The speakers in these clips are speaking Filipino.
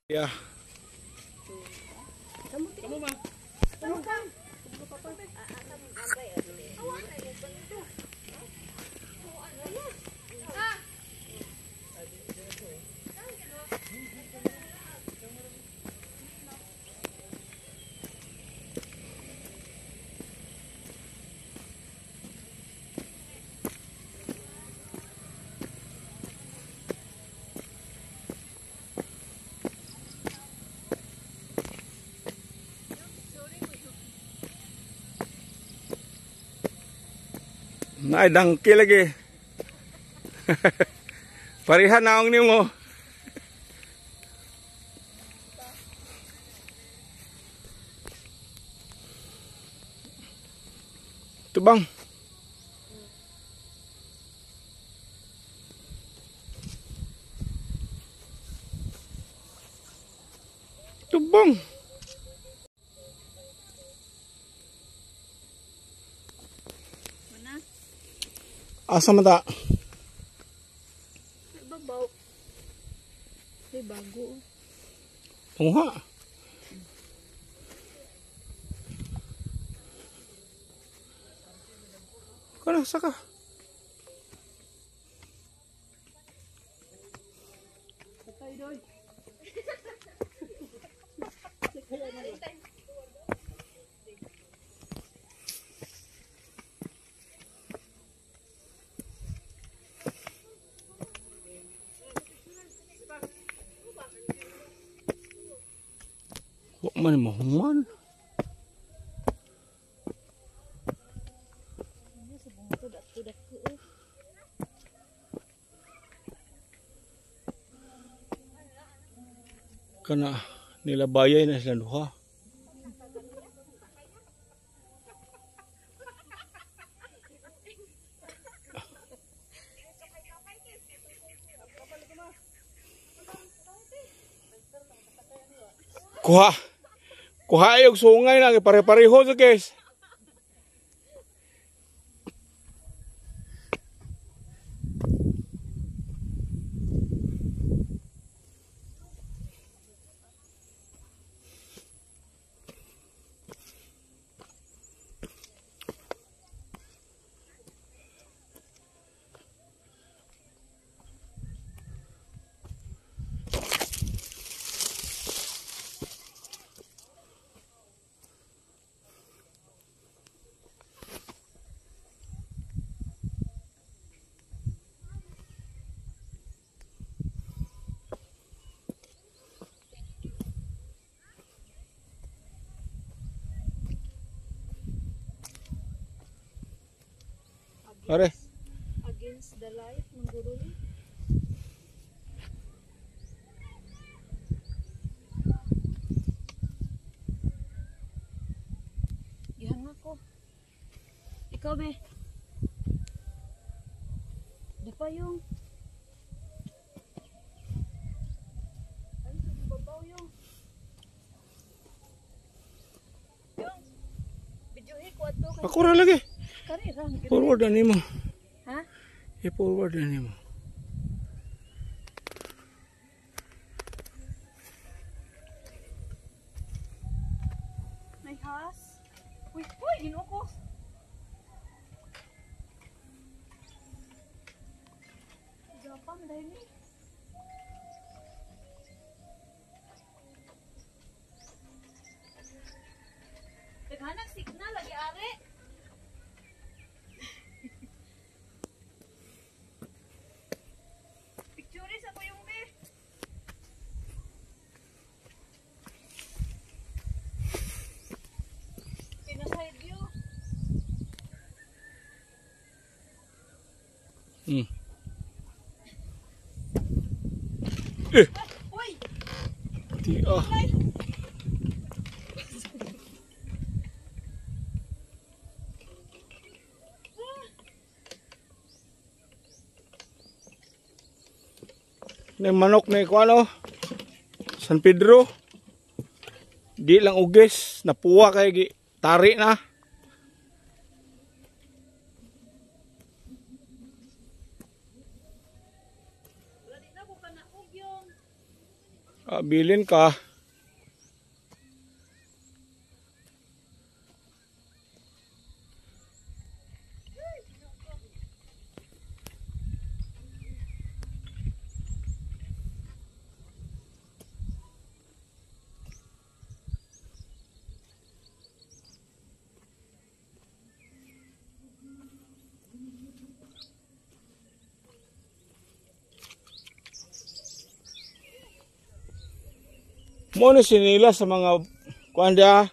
Ya. Kamu mah. Kamu kan. Ay, dangki lagi. Parihan naong ni mo. Tubang. Tubang. Asa mata? Babaw. Ay, bago. Tungha. Kana saka. Patay doy. Wa man mahuman. Ini sebung tu dak ke. Kana nila bayay na sila duha. Kuha. Kuha yung sungay na pare-pareho sa guys. Are. Against the light, mengguruli. Ihan ako. Ikaw, be. Di pa yung. Ay, babaw yung. Yung. Bidyuhi ko ato. Ako ra lagi. Karira. Forward na nimo. Ha? I-forward na nimo. May has. Uy, uy, ginoo. Gapang dahil ni. Taghanang signal lagi are. Pictures ako yung be. Pinaside view. Uy! Ti ah. May manok na ko ano? San Pedro. Di lang uges, napuwa kay tari na. Bilin ka. Mo ni sinila sa mga kuan dia.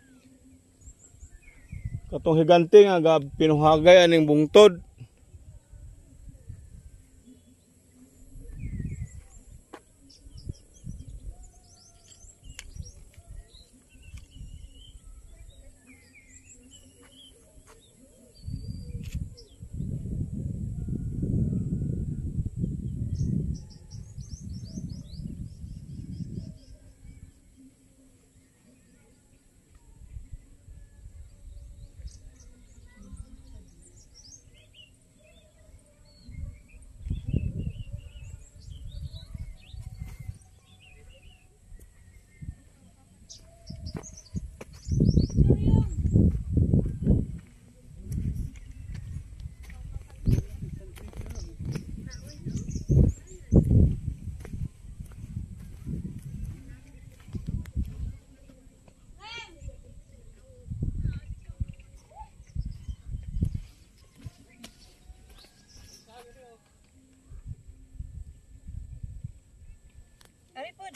Katong higante nga pinuhagay aning bungtod. Ari pod.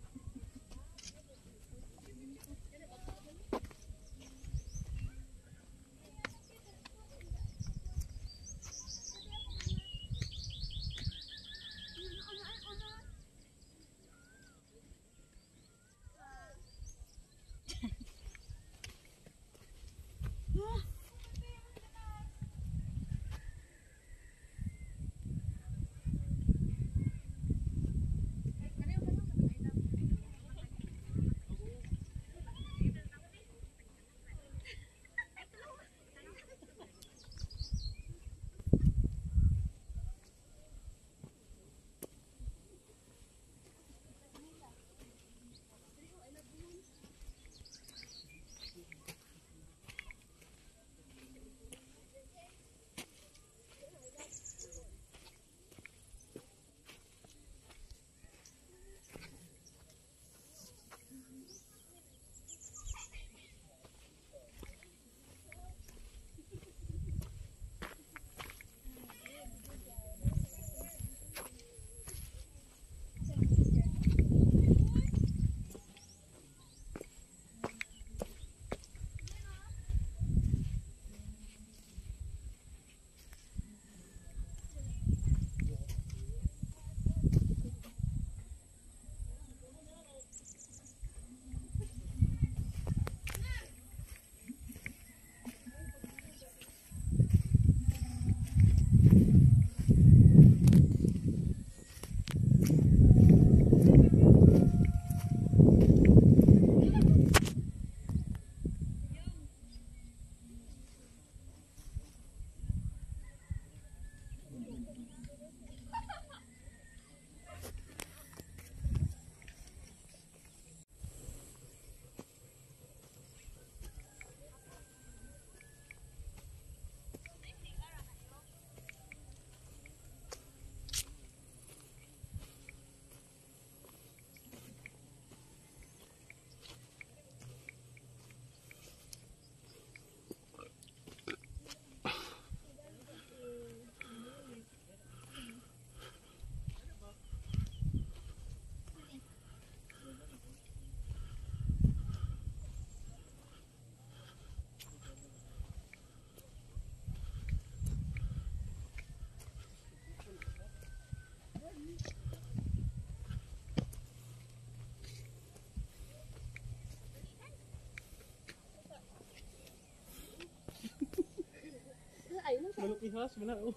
Manok ihas, mana? Oh.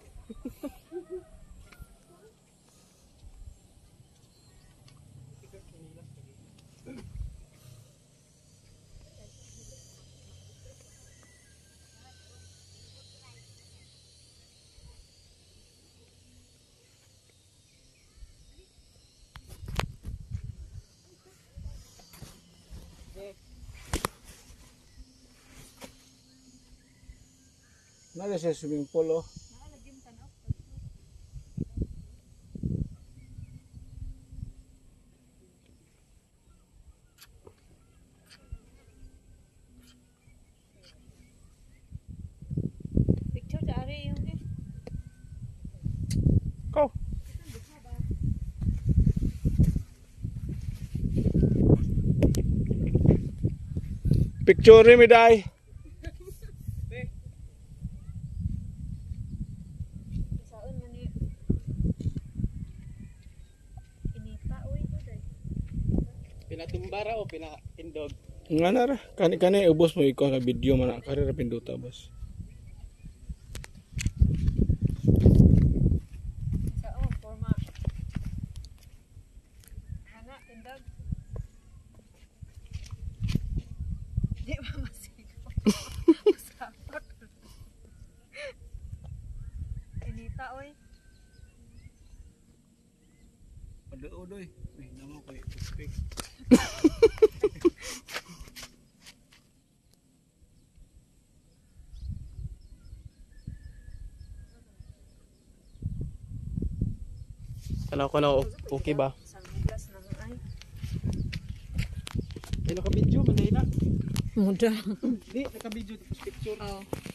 Nala siya swimming pool oh. Naalagyan tanaw. Picture sa ari yung eh. Ko. Picture mi dai. Saan man ni? Inita oy day. Pinatumbara o pinatindog? Nga na ra. Kani ubos mo ikaw nga video man kare ra pinduta boss. Saan forma? Ana tindag. Di ba masigaw? Usapot. Inita oy. Odoy. May namo ko i-speak. Tanaw ko na okay ba? Isang huglas na nga ay. Ay naka-video man na. Muda. Di naka-video tapos picture. Oh.